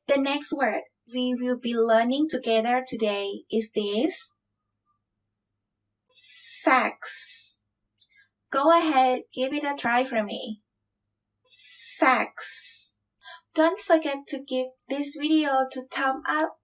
The next word we will be learning together today is this. SAKS. Go ahead, give it a try for me. SAKS. Don't forget to give this video a thumb up